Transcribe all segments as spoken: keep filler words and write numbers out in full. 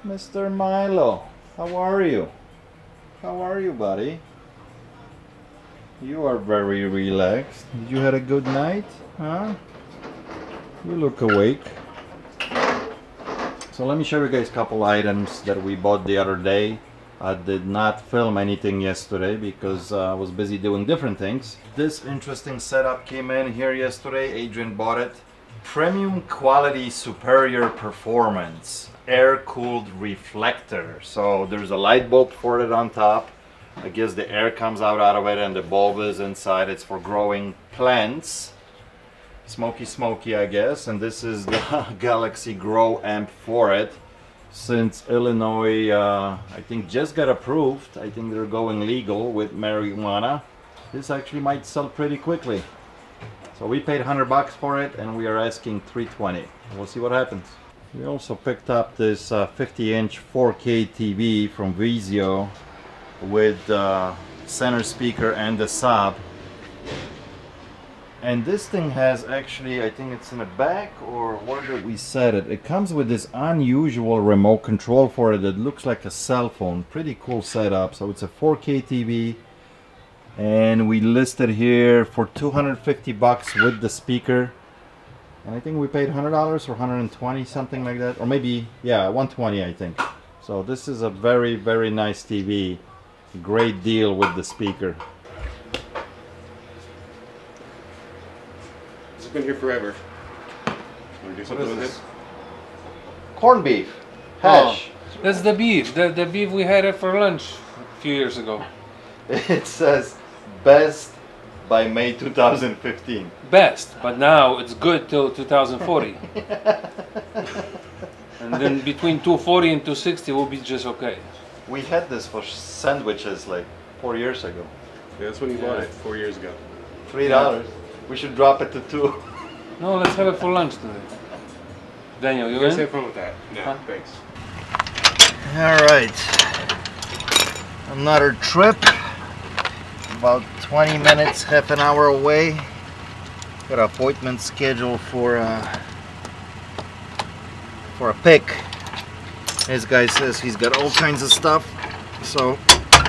Mister Milo, how are you? How are you, buddy? You are very relaxed. Did you have a good night? Huh? You look awake. So let me show you guys a couple items that we bought the other day. I did not film anything yesterday because uh, I was busy doing different things. This interesting setup came in here yesterday. Adrian bought it. Premium quality, superior performance, air-cooled reflector. So there's a light bulb for it on top. I guess the air comes out out of it and the bulb is inside. It's for growing plants. Smoky smoky, I guess. And this is the Galaxy Grow amp for it. Since Illinois, uh, I think, just got approved, I think they're going legal with marijuana, this actually might sell pretty quickly. So we paid a hundred bucks for it and we are asking three twenty. We'll see what happens. We also picked up this uh, fifty inch four K T V from Vizio with uh, center speaker and the sub. And this thing has actually, I think it's in the back, or where did we set it? It comes with this unusual remote control for it that looks like a cell phone. Pretty cool setup. So it's a four K T V. And we listed here for two hundred fifty bucks with the speaker. And I think we paid one hundred dollars or one hundred twenty, something like that. Or maybe, yeah, one hundred twenty, I think. So this is a very, very nice T V. Great deal with the speaker. It's been here forever. Want to do something with it? Corned beef. Hash. Oh, that's the beef. The, the beef we had it for lunch a few years ago. It says best by May two thousand fifteen. Best, but now it's good till two thousand forty. And then between two forty and two sixty will be just okay. We had this for sandwiches like four years ago. Yeah, that's when you bought it, four years ago. Three dollars. We should drop it to two. No, let's have it for lunch today. Daniel, you You guys in? have fun with that. No, Huh? thanks. Alright. Another trip. About twenty minutes, half an hour away. Got an appointment scheduled for uh, for a pick. This guy says he's got all kinds of stuff. So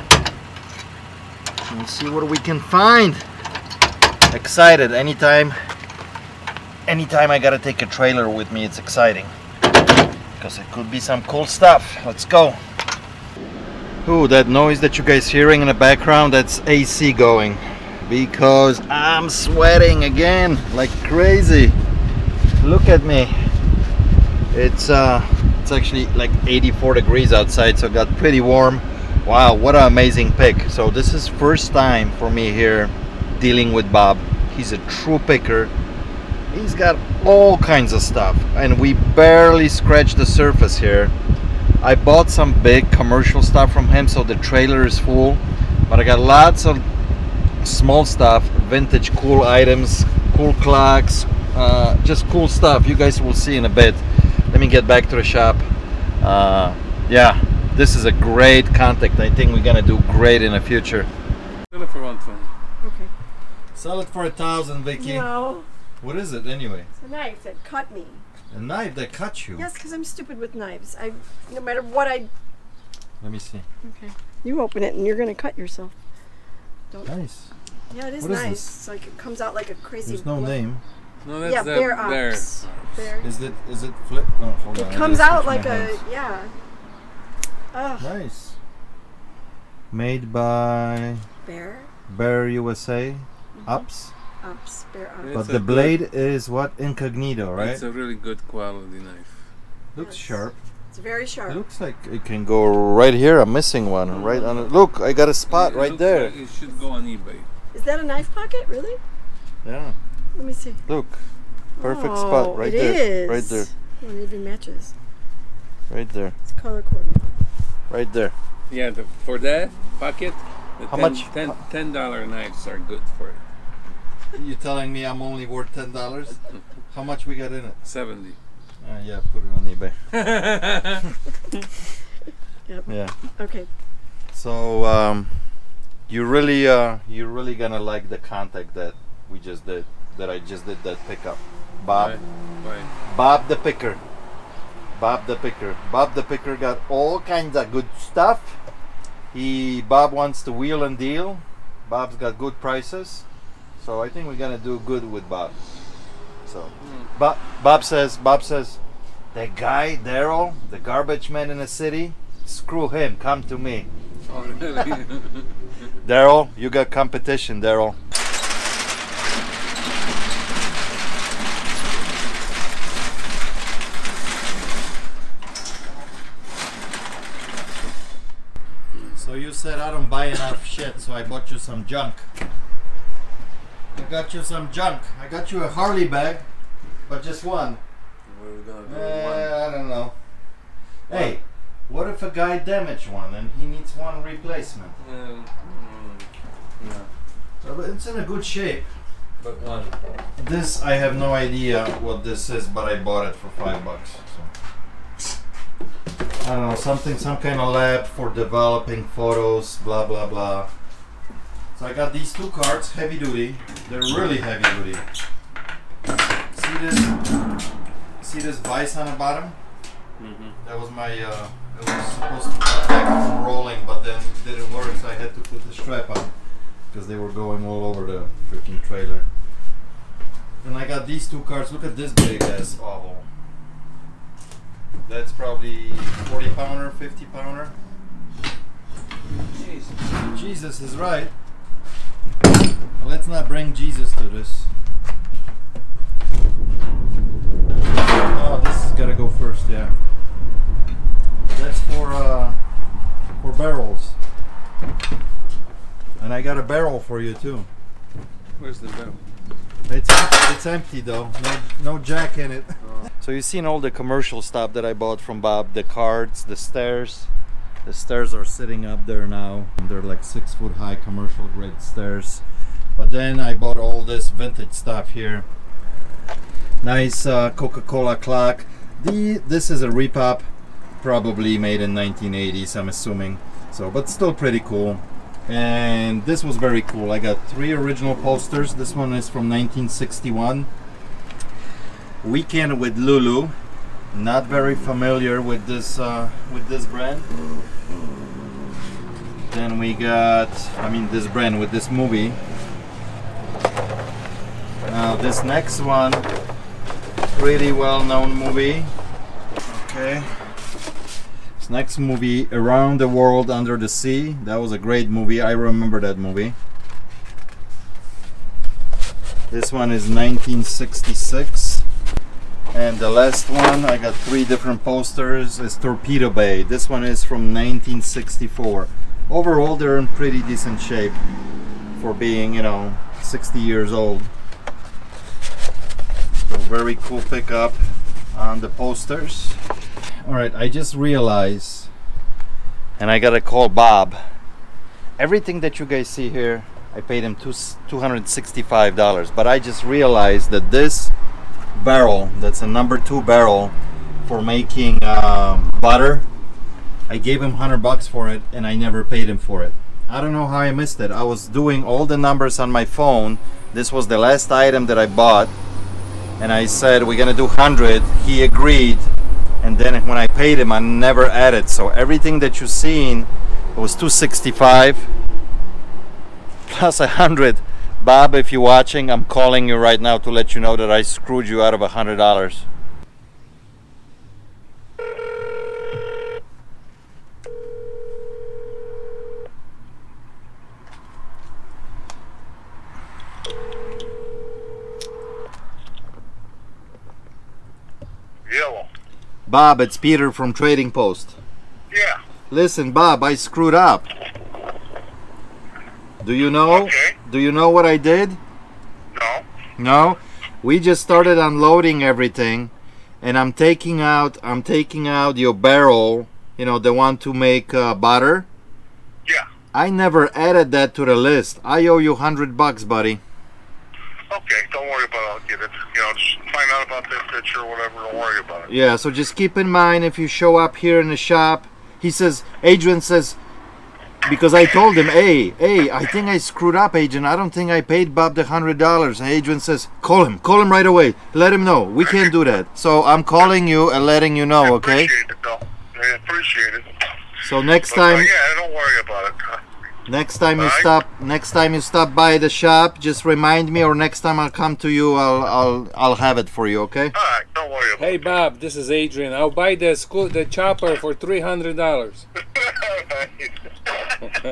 let's see what we can find. Excited. Anytime anytime I gotta take a trailer with me, it's exciting. Because it could be some cool stuff. Let's go. Ooh, that noise that you guys hearing in the background, that's A C going. Because I'm sweating again like crazy. Look at me. It's uh it's actually like eighty-four degrees outside, so it got pretty warm. Wow, what an amazing pick. So this is first time for me here dealing with Bob. He's a true picker. He's got all kinds of stuff and we barely scratched the surface here. I bought some big commercial stuff from him, so the trailer is full, but I got lots of small stuff, vintage cool items, cool clocks, uh, just cool stuff. You guys will see in a bit. Let me get back to the shop. Uh, yeah, this is a great contact. I think we're gonna do great in the future. Sell it for one twenty. Okay. Sell it for a thousand, Vicky. No. What is it anyway? It's a knife that cut me. A knife that cut you? Yes, because I'm stupid with knives. I, no matter what I. Let me see. Okay. You open it and you're gonna cut yourself. Don't. Nice. Yeah, it is What is nice. this? It's like it comes out like a crazy. There's no blood. name. No, that's Yeah, the bear bear. ops. Bear. Is it? Is it flip? Oh, hold on. It I comes gotta out switch like my a hands. yeah. Oh, Nice. Made by bear Bear U S A. Ups. ops. Bear ops. It's But a the good- blade is what? Incognito, right? It's a really good quality knife. Looks Yes. sharp. It's very It sharp. looks like it can go right here. I'm missing one. Right on it. Look, I got a spot It right looks there. like it should go on eBay. Is that a knife pocket? Really? Yeah. Let me see. Look. Perfect Oh, spot right it there. is. Right there. Oh, it even matches. Right there. It's color coordinated. Right there. Yeah, the, for that pocket, the How ten, much? ten, ten dollar knives are good for it. You telling me I'm only worth ten dollars? How much we got in it? Seventy. Uh, yeah, put it on eBay. Yep. Yeah. Okay. So um, you really, uh, you're really gonna like the contact that we just did. That I just did that pickup. Bob. Right. Right. Bob the picker. Bob the Picker. Bob the Picker got all kinds of good stuff. He Bob wants to wheel and deal. Bob's got good prices, so I think we're gonna do good with Bob. So, mm. Bob, Bob says, Bob says, that guy Daryl, the garbage man in the city, screw him. Come to me. Oh, really? Daryl, you got competition, Daryl. So you said I don't buy enough shit, so I bought you some junk. I got you some junk. I got you a Harley bag, but just one. What are we gonna do Uh, with one? I don't know. Hey, what if a guy damaged one and he needs one replacement? Um, mm, yeah. So it's in a good shape. But one. This, I have no idea what this is, but I bought it for five bucks. So. I don't know, something, some kind of lab for developing photos, blah blah blah. So I got these two cards, heavy duty. They're really heavy duty. See this? See this vise on the bottom? Mm-hmm. That was my. Uh, it was supposed to protect from rolling, but then it didn't work, so I had to put the strap on because they were going all over the freaking trailer. And I got these two cards. Look at this big ass oval. That's probably forty pounder, fifty pounder. Jesus. Jesus is right. Well, let's not bring Jesus to this. Oh, this has got to go first, yeah. That's for uh, for barrels. And I got a barrel for you too. Where's the barrel? It's it's empty though. No no jack in it. Oh. So you've seen all the commercial stuff that I bought from Bob. The cards, the stairs. The stairs are sitting up there now. They're like six foot high commercial grade stairs. But then I bought all this vintage stuff here. Nice uh, Coca-Cola clock. The this is a repop, probably made in nineteen eighties, I'm assuming. So, but still pretty cool. And this was very cool. I got three original posters. This one is from nineteen sixty-one. Weekend with Lulu. Not very familiar with this uh, with this brand. Then we got, I mean, this brand with this movie. Now this next one, pretty well-known movie. Okay. This next movie, Around the World Under the Sea. That was a great movie. I remember that movie. This one is nineteen sixty-six. And the last one, I got three different posters, is Torpedo Bay. This one is from nineteen sixty-four. Overall, they're in pretty decent shape for being, you know, sixty years old. So very cool pickup on the posters. Alright, I just realized, and I gotta call Bob. Everything that you guys see here, I paid him two hundred sixty-five dollars. But I just realized that this barrel, that's a number two barrel for making um, butter, I gave him one hundred bucks for it and I never paid him for it. I don't know how I missed it. I was doing all the numbers on my phone. This was the last item that I bought and I said we're gonna do one hundred. He agreed, and then when I paid him I never added. So everything that you've seen, it was two hundred sixty-five plus one hundred. Bob, if you're watching, I'm calling you right now to let you know that I screwed you out of one hundred dollars. Yellow. Bob, it's Peter from Trading Post. Yeah. Listen, Bob, I screwed up. Do you know? Okay. Do you know what I did? No. No? We just started unloading everything, and I'm taking out I'm taking out your barrel, you know, the one to make uh, butter. Yeah. I never added that to the list. I owe you one hundred bucks, buddy. Okay, don't worry about it. I'll get it. You know, just find out about that picture or whatever. Don't worry about it. Yeah, so just keep in mind if you show up here in the shop. He says, Adrian says, because I told him, hey, hey, I think I screwed up, Adrian. I don't think I paid Bob the hundred dollars. And Adrian says, call him, call him right away. Let him know. We can't do that. So I'm calling you and letting you know, okay? I appreciate it, though. I appreciate it. So next But, uh, time, yeah, don't worry about it. next time you Alright. stop, next time you stop by the shop, just remind me, or next time I'll come to you, I'll, I'll, I'll have it for you, okay? All right, don't worry about Hey it. Bob, this is Adrian. I'll buy the school the chopper for three hundred dollars. Okay,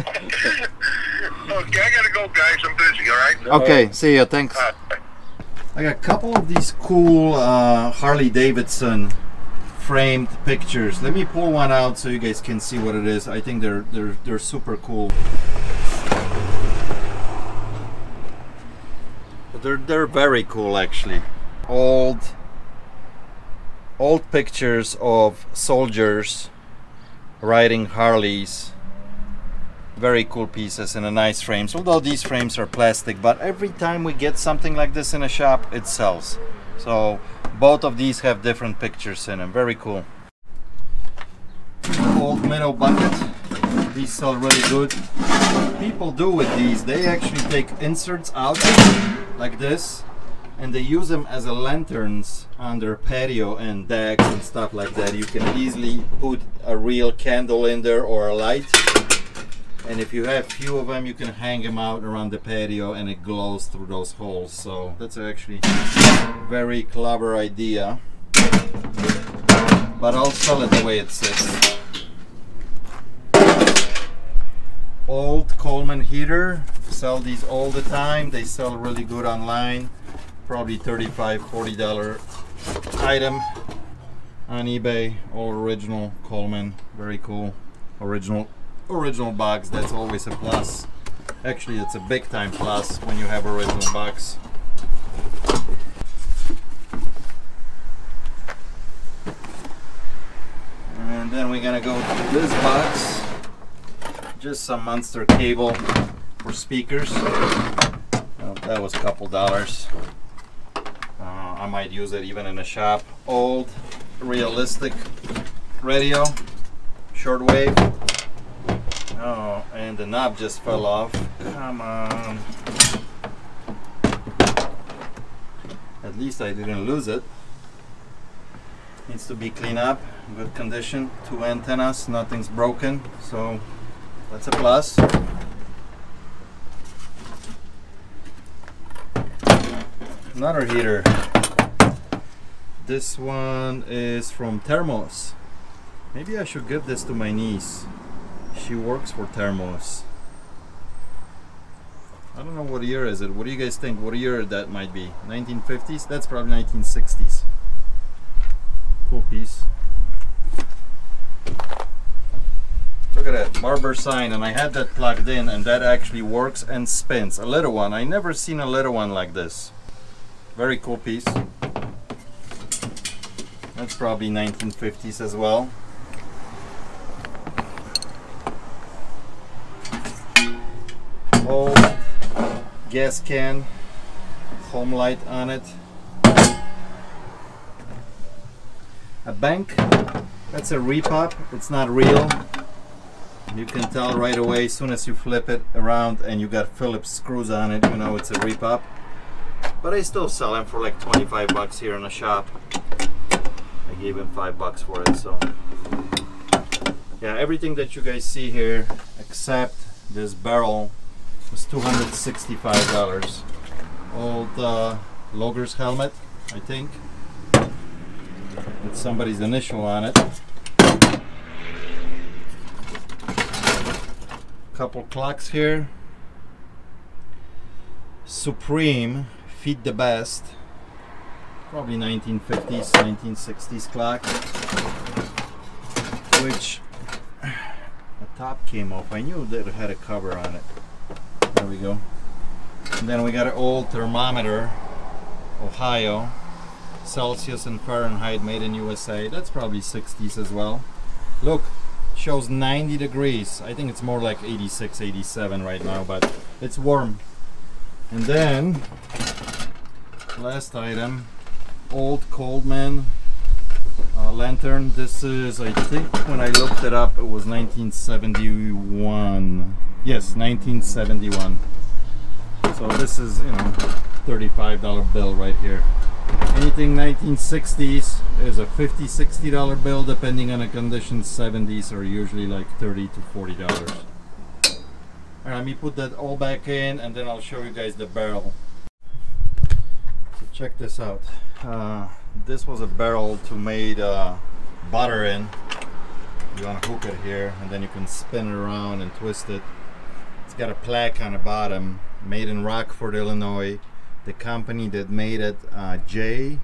I gotta go, guys. I'm busy, all right? Okay, see you. Thanks. All right. I got a couple of these cool uh, Harley Davidson framed pictures. Let me pull one out so you guys can see what it is. I think they're they're they're super cool. They're they're very cool actually. Old old pictures of soldiers riding Harleys. Very cool pieces in a nice frames. Although these frames are plastic, but every time we get something like this in a shop, it sells. So both of these have different pictures in them. Very cool. Old minnow bucket. These sell really good. What people do with these, they actually take inserts out like this, and they use them as a lanterns on their patio and decks and stuff like that. You can easily put a real candle in there or a light. And if you have few of them, you can hang them out around the patio and it glows through those holes. So that's actually a very clever idea. But I'll sell it the way it sits. Old Coleman heater. Sell these all the time. They sell really good online. Probably thirty-five, forty dollar item on eBay. All original Coleman. Very cool. Original. Original box, that's always a plus. Actually, it's a big time plus when you have original box. And then we're gonna go to this box. Just some monster cable for speakers. Well, that was a couple dollars. Uh, I might use it even in a shop. Old, realistic radio, shortwave. Oh, and the knob just fell off. Come on. At least I didn't lose it. Needs to be cleaned up, good condition. Two antennas, nothing's broken, so that's a plus. Another heater. This one is from Thermos. Maybe I should give this to my niece. She works for Thermos. I don't know what year is it. What do you guys think? What year that might be? nineteen fifties? That's probably nineteen sixties. Cool piece. Look at that Barber sign, and I had that plugged in, and that actually works and spins. A little one. I never seen a little one like this. Very cool piece. That's probably nineteen fifties as well. Old gas can, home light on it. A bank, that's a repop, it's not real. You can tell right away as soon as you flip it around and you got Phillips screws on it, you know it's a repop. But I still sell them for like twenty-five bucks here in the shop. I gave him five bucks for it, so. Yeah, everything that you guys see here except this barrel was two hundred sixty-five dollars. Old uh, Loger's helmet, I think, with somebody's initial on it. Couple clocks here. Supreme, Feed the Best, probably nineteen fifties, nineteen sixties clock, which the top came off. I knew that it had a cover on it. There we go. And then we got an old thermometer, Ohio, Celsius and Fahrenheit, made in U S A. That's probably sixties as well. Look, shows ninety degrees. I think it's more like eighty-six, eighty-seven right now, but it's warm. And then, last item, old Coleman uh, lantern. This is, I think when I looked it up, it was nineteen seventy-one. Yes, nineteen seventy-one. So this is, you know, thirty-five dollar bill right here. Anything nineteen sixties is a fifty, sixty dollar bill, depending on the condition. seventies are usually like thirty to forty dollars. Alright, let me put that all back in and then I'll show you guys the barrel. So check this out. Uh, this was a barrel to made uh, butter in. You want to hook it here and then you can spin it around and twist it. It's got a plaque on the bottom, made in Rockford, Illinois. The company that made it, uh, J.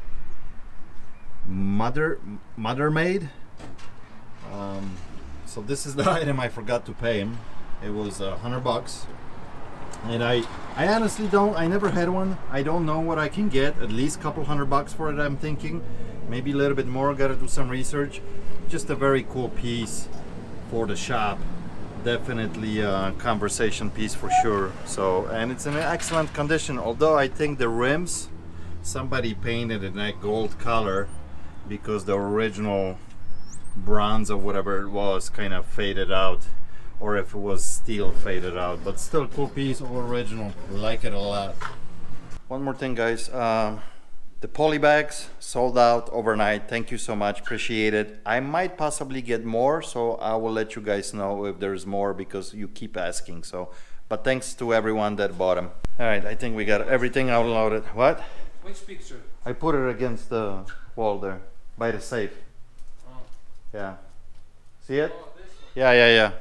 Mother Mother Made. Um, so this is the item I forgot to pay him. It was a uh, hundred bucks, and I I honestly don't. I never had one. I don't know what I can get. At least a couple hundred bucks for it. I'm thinking, maybe a little bit more. Got to do some research. Just a very cool piece for the shop. Definitely a conversation piece for sure. So, and it's in excellent condition, although I think the rims somebody painted in that gold color because the original bronze or whatever it was kind of faded out, or if it was steel faded out, but still cool piece, all original. Like it a lot. One more thing, guys. uh, The poly bags sold out overnight. Thank you so much, appreciate it. I might possibly get more, so I will let you guys know if there's more because you keep asking. So, but thanks to everyone that bought them. All right, I think we got everything outloaded. What? Which picture? I put it against the wall there, by the safe. Oh. Yeah. See it? Oh, this one. Yeah, yeah, yeah.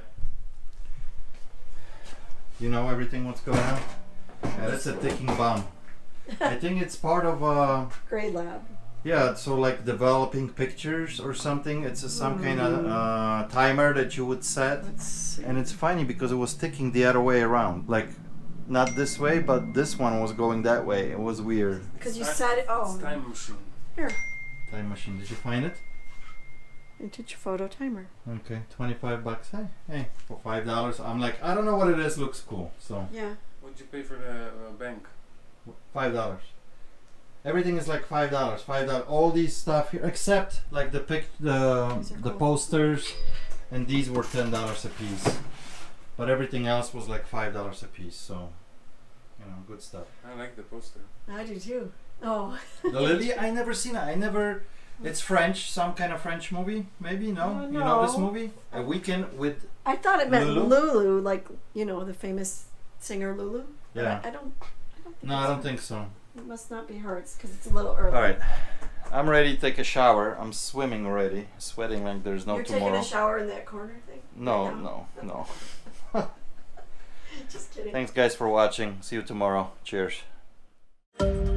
You know everything what's going on? Yeah, that's a ticking bomb. I think it's part of uh Grade lab. yeah, so like developing pictures or something. It's a, some kind of uh, timer that you would set. Let's see. And it's funny because it was ticking the other way around, like not this way, but this one was going that way. It was weird. Because you said it. Oh, It's time machine. here. Time machine. Did you find it? Vintage photo timer. Okay, twenty-five bucks. Hey, hey, for five dollars. I'm like, I don't know what it is. Looks cool. So Yeah. What'd you pay for the uh, bank? five dollars. Everything is like five dollars. Five dollars. All these stuff here, except like the pic, the These are the cool. posters, and these were ten dollars a piece. But everything else was like five dollars a piece. So, you know, good stuff. I like the poster. I do too. Oh. The Lily, I never seen it. I never. It's French, some kind of French movie, maybe. No, Oh, you know this no. movie? A Weekend with. I thought it meant Lulu? Lulu, like, you know, the famous singer Lulu. But Yeah. I, I don't. I don't think No, I it's don't her. think so. It must not be hers because it's a little early. All right, I'm ready to take a shower. I'm swimming already, sweating like there's no You're tomorrow. taking a shower in that corner thing? No, right now? no, no. Just kidding. Thanks guys for watching. See you tomorrow. Cheers.